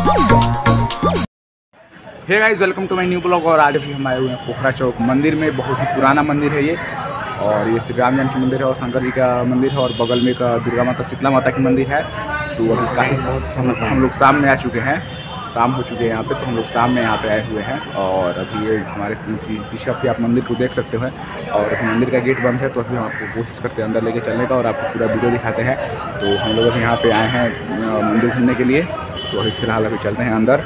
Hey guys, welcome to my new blog. और आज भी हम आए हुए हैं पोखरा चौक मंदिर में। बहुत ही पुराना मंदिर है ये, और ये श्री राम जानकी मंदिर है और शंकर जी का मंदिर है, और बगल में एक दुर्गा माता शीतला माता की मंदिर है। तो अभी काफ़ी हम लोग शाम में आ चुके हैं, शाम हो चुके हैं यहाँ पे। तो हम लोग शाम में यहाँ पे आए हुए हैं, और अभी ये हमारे पीछे अभी आप मंदिर को देख सकते हो। और अभी मंदिर का गेट बंद है, तो अभी हम आपको कोशिश करते हैं अंदर लेके चलने का और आपको पूरा वीडियो दिखाते हैं। तो हम लोग अभी यहाँ पे आए हैं मंदिर घूमने के लिए। तो अभी फिलहाल अभी चलते हैं अंदर।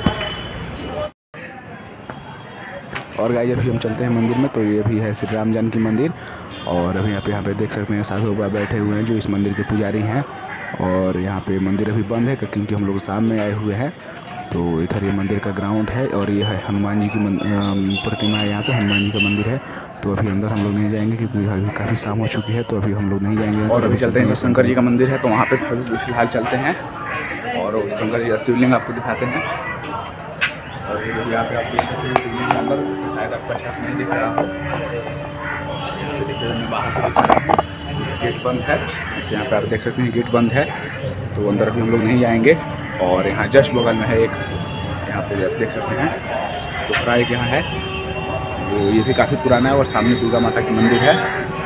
और गाइस, अभी हम चलते हैं मंदिर में। तो ये भी है श्री राम जानकी मंदिर, और अभी यहाँ पे देख सकते हैं साधु बाबा बैठे हुए हैं जो इस मंदिर के पुजारी हैं। और यहाँ पे मंदिर अभी बंद है क्योंकि हम लोग शाम में आए हुए हैं। तो इधर ये मंदिर का ग्राउंड है, और ये है हनुमान जी की प्रतिमा है। यहाँ पे हनुमान जी का मंदिर है। तो अभी अंदर हम लोग नहीं जाएंगे क्योंकि अभी काफ़ी शाम हो चुकी है, तो अभी हम लोग नहीं जाएंगे। और अभी चलते हैं शंकर जी का मंदिर है, तो वहाँ पे फिलहाल चलते हैं और शंकर जी का शिवलिंग आपको दिखाते हैं। और यहाँ पे आप देख सकते हैं शिवलिंग के अंदर, शायद आपको अच्छा से नहीं दिख रहा हो। देखिए मैं बाहर से दिखा रहा हूँ, गेट बंद है। जैसे यहाँ पे आप देख सकते हैं गेट बंद है, तो अंदर अभी हम लोग नहीं जाएंगे। और यहाँ जस्ट बगल में है एक, यहाँ पे आप देख सकते हैं पोखरा एक यहाँ है, तो ये भी काफ़ी पुराना है। और सामने दुर्गा माता की मंदिर है,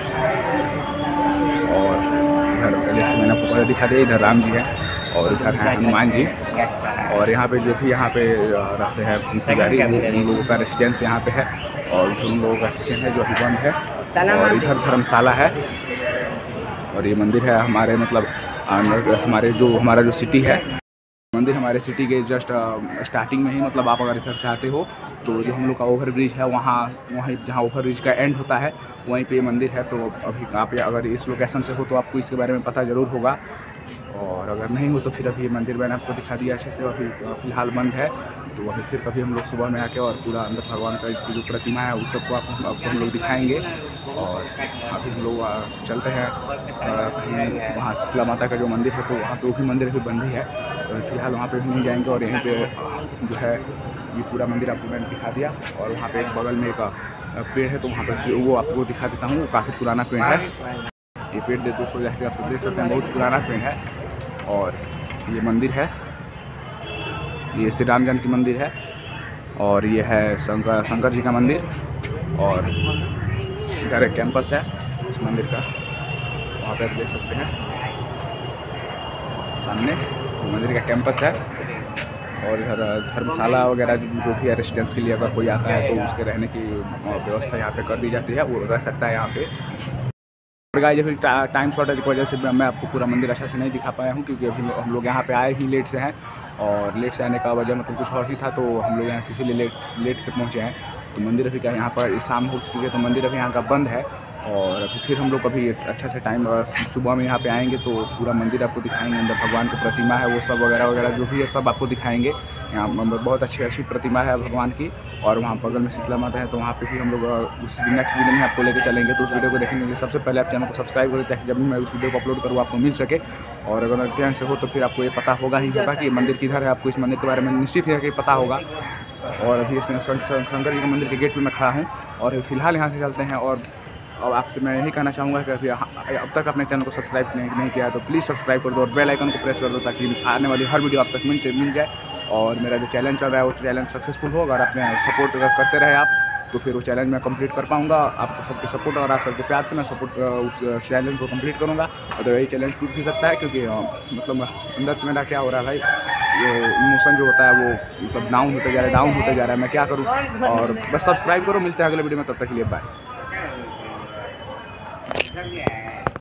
और इधर जैसे मैंने आपको पहले दिखा दिया, इधर राम जी है और इधर है हनुमान जी। और यहाँ पे जो भी यहाँ पे रहते हैं पुजारी, उन लोगों का रेसिडेंस यहाँ पे है, और उधर उन लोगों का किचन है जो अभी बंद है। और इधर धर्मशाला है, और ये मंदिर है हमारे मतलब हमारा जो सिटी है। मंदिर हमारे सिटी के जस्ट स्टार्टिंग में ही, मतलब आप अगर इधर से आते हो तो जो हम लोग का ओवर ब्रिज है वहीं जहाँ ओवर ब्रिज का एंड होता है वहीं पे ये मंदिर है। तो अभी आप अगर इस लोकेशन से हो तो आपको इसके बारे में पता ज़रूर होगा, और अगर नहीं हो तो फिर अभी ये मंदिर मैंने आपको दिखा दिया अच्छे से। अभी फ़िलहाल बंद है, तो अभी फिर कभी हम लोग सुबह में आके और पूरा अंदर भगवान का की जो प्रतिमा है उस सबको आपको हम लोग दिखाएंगे। और अभी हम लोग चलते हैं कहीं वहाँ शीतला माता का जो मंदिर है, तो वहाँ पे वो भी मंदिर अभी बंद ही है। तो फिलहाल वहाँ पे भी नहीं जाएंगे। और यहीं पे जो है ये पूरा मंदिर आपको मैंने दिखा दिया। और वहाँ पे एक बगल में एक पेड़ है, तो वहाँ पर वो आपको दिखा देता हूँ। वो काफ़ी पुराना पेड़ है, ये पेड़ दोस्तों जैसे आप देख सकते हैं बहुत पुराना पेड़ है। और ये मंदिर है, ये श्री राम जानकी मंदिर है, और ये है शंकर जी का मंदिर। और इधर एक कैंपस है इस मंदिर का, वहाँ पे आप देख सकते हैं सामने मंदिर का कैंपस है। और इधर धर्मशाला वगैरह जो भी है रेसिडेंस के लिए अगर कोई आता है तो उसके रहने की व्यवस्था यहाँ पे कर दी जाती है, वो रह सकता है यहाँ पे। और गाइस, अभी टाइम शॉर्टेज की वजह से मैं आपको पूरा मंदिर अच्छा से नहीं दिखा पाया हूँ, क्योंकि अभी हम लोग यहाँ पे आए ही लेट से हैं। और लेट से आने का वजह मतलब कुछ और ही था, तो हम लोग यहाँ से इसीलिए लेट से पहुँचे हैं। तो मंदिर अभी क्या यहाँ पर शाम हो चुकी है, तो मंदिर अभी यहाँ का बंद है। और अभी फिर हम लोग अभी अच्छा से टाइम सुबह में यहाँ पे आएंगे तो पूरा मंदिर आपको दिखाएंगे। अंदर भगवान की प्रतिमा है वो सब वगैरह जो भी है सब आपको दिखाएंगे। यहाँ बहुत अच्छी प्रतिमा है भगवान की। और वहाँ बगल में शीतला माता है, तो वहाँ पे भी हम लोग उस नेक्स्ट वीडियो में आपको लेके चलेंगे। तो उस वीडियो को देखने के लिए सबसे पहले आप चैनल को सब्सक्राइब करें, ताकि जब भी मैं उस वीडियो को अपलोड करूँ आपको मिल सके। और अगर ट्रेन से हो तो फिर आपको ये पता होगा ही होगा कि मंदिर किधर है, आपको इस मंदिर के बारे में निश्चित है कि पता होगा। और अभी शंकर जी के मंदिर के गेट पर मैं खड़ा हूँ, और फिलहाल यहाँ से चलते हैं। और आपसे मैं यही कहना चाहूँगा कि अभी अब तक अपने चैनल को सब्सक्राइब नहीं किया है तो प्लीज़ सब्सक्राइब कर दो, और बेल आइकन को प्रेस कर दो, ताकि आने वाली हर वीडियो आप तक मिल जाए। और मेरा जो चैलेंज चल रहा है वो चैलेंज सक्सेसफुल हो। अगर अपने सपोर्ट अगर करते रहे आप तो फिर वो चैलेंज मैं कंप्लीट कर पाऊँगा। आप सबके सपोर्ट और आप सबके प्यार से मैं उस चैलेंज को कंप्लीट करूँगा। और तो यही चैलेंज टूट भी सकता है, क्योंकि मतलब अंदर से मेरा क्या हो रहा है भाई, ये इमोशन जो होता है वो मतलब डाउन होते जा रहा है। मैं क्या करूँ। और बस सब्सक्राइब करो, मिलते हैं अगले वीडियो में, तब तक के लिए बाय।